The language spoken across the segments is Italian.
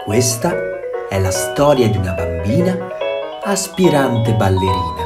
Questa è la storia di una bambina aspirante ballerina.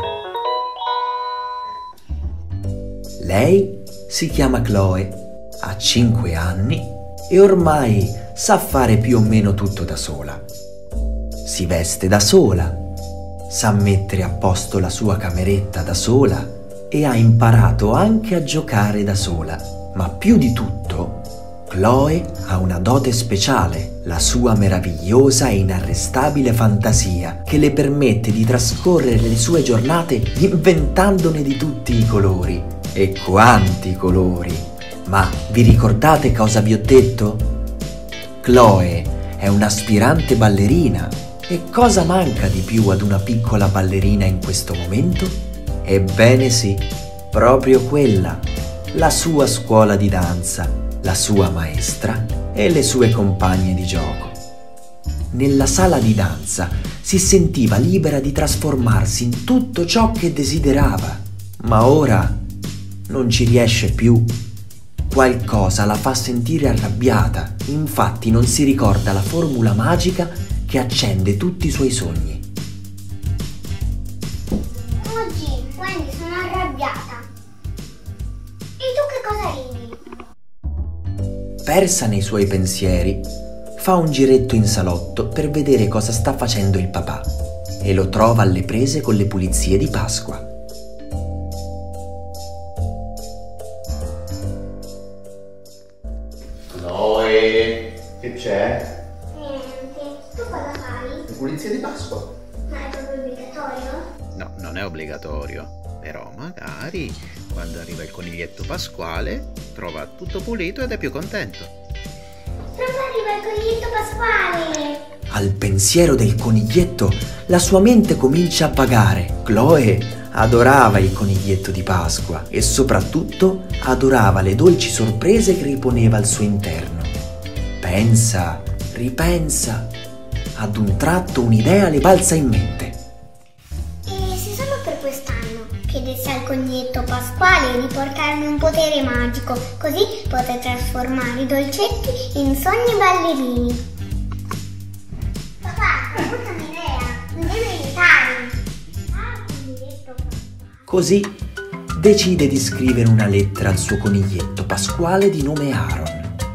Lei si chiama Chloe, ha 5 anni e ormai sa fare più o meno tutto da sola. Si veste da sola, sa mettere a posto la sua cameretta da sola e ha imparato anche a giocare da sola. Ma più di tutto, Chloe ha una dote speciale, la sua meravigliosa e inarrestabile fantasia che le permette di trascorrere le sue giornate inventandone di tutti i colori. E quanti colori! Ma vi ricordate cosa vi ho detto? Chloe è un'aspirante ballerina. E cosa manca di più ad una piccola ballerina in questo momento? Ebbene sì, proprio quella, la sua scuola di danza, la sua maestra e le sue compagne di gioco. Nella sala di danza si sentiva libera di trasformarsi in tutto ciò che desiderava, ma ora non ci riesce più. Qualcosa la fa sentire arrabbiata, infatti non si ricorda la formula magica che accende tutti i suoi sogni. Oggi, Wendy, sono arrabbiata. E tu che cosa ridi? Persa nei suoi pensieri, fa un giretto in salotto per vedere cosa sta facendo il papà e lo trova alle prese con le pulizie di Pasqua. Chloe, che c'è? Niente. Tu cosa fai? Le pulizie di Pasqua. Ma è proprio obbligatorio? No, non è obbligatorio, però magari quando arriva il coniglietto pasquale trova tutto pulito ed è più contento. Proprio arriva il coniglietto pasquale! Al pensiero del coniglietto la sua mente comincia a vagare. Chloe adorava il coniglietto di Pasqua e soprattutto adorava le dolci sorprese che riponeva al suo interno. Pensa, ripensa, ad un tratto un'idea le balza in mente. E se solo per quest'anno chiedessi al coniglietto pasquale di portarmi un potere magico, così potrei trasformare i dolcetti in sogni ballerini. Papà, è tutta un'idea, mi devi aiutare. Coniglietto pasquale. Così decide di scrivere una lettera al suo coniglietto pasquale di nome Aaron.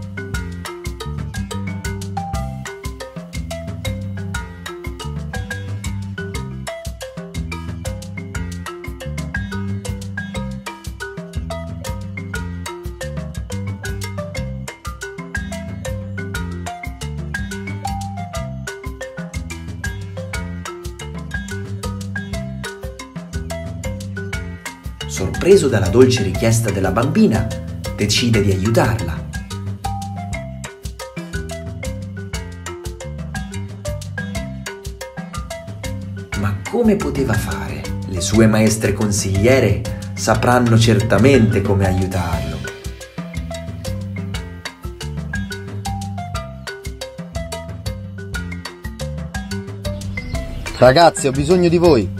Sorpreso dalla dolce richiesta della bambina, decide di aiutarla. Ma come poteva fare? Le sue maestre consigliere sapranno certamente come aiutarlo. Ragazzi, ho bisogno di voi.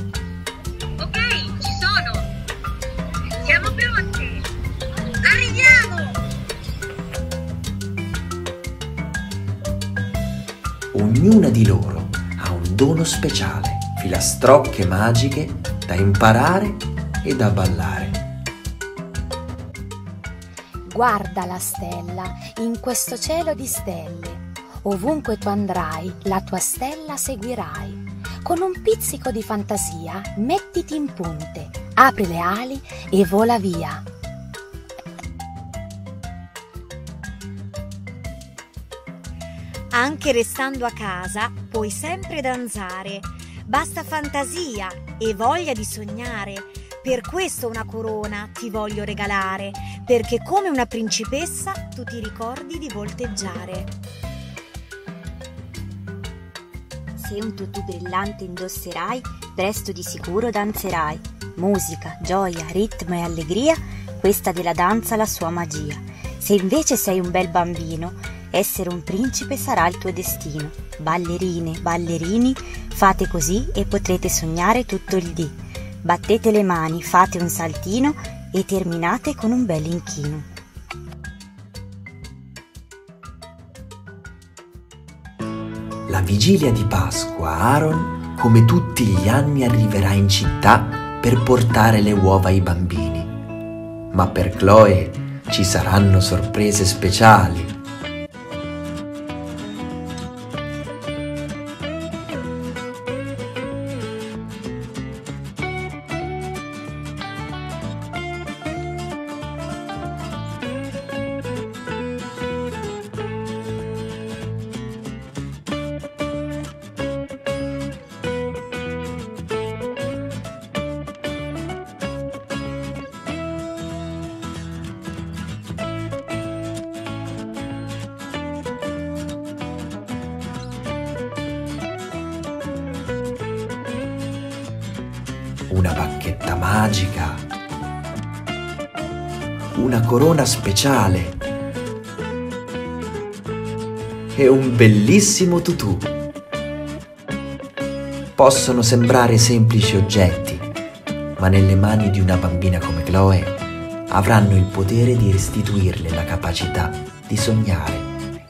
Ognuna di loro ha un dono speciale, filastrocche magiche da imparare e da ballare. Guarda la stella in questo cielo di stelle. Ovunque tu andrai, la tua stella seguirai. Con un pizzico di fantasia, mettiti in punte, apri le ali e vola via. Anche restando a casa puoi sempre danzare, basta fantasia e voglia di sognare. Per questo una corona ti voglio regalare, perché come una principessa tu ti ricordi di volteggiare. Se un tutù brillante indosserai, presto di sicuro danzerai. Musica, gioia, ritmo e allegria, questa della danza la sua magia. Se invece sei un bel bambino, essere un principe sarà il tuo destino. Ballerine, ballerini, fate così e potrete sognare tutto il dì. Battete le mani, fate un saltino e terminate con un bel inchino. La vigilia di Pasqua Aaron, come tutti gli anni, arriverà in città per portare le uova ai bambini. Ma per Chloe ci saranno sorprese speciali. Una bacchetta magica, una corona speciale e un bellissimo tutù. Possono sembrare semplici oggetti, ma nelle mani di una bambina come Chloe avranno il potere di restituirle la capacità di sognare.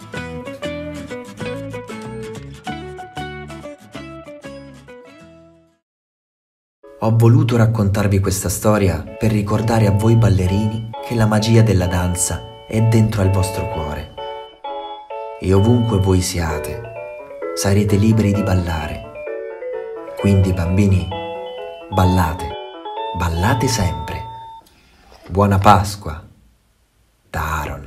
Ho voluto raccontarvi questa storia per ricordare a voi ballerini che la magia della danza è dentro al vostro cuore. E ovunque voi siate, sarete liberi di ballare. Quindi bambini, ballate, ballate sempre. Buona Pasqua da Aaron.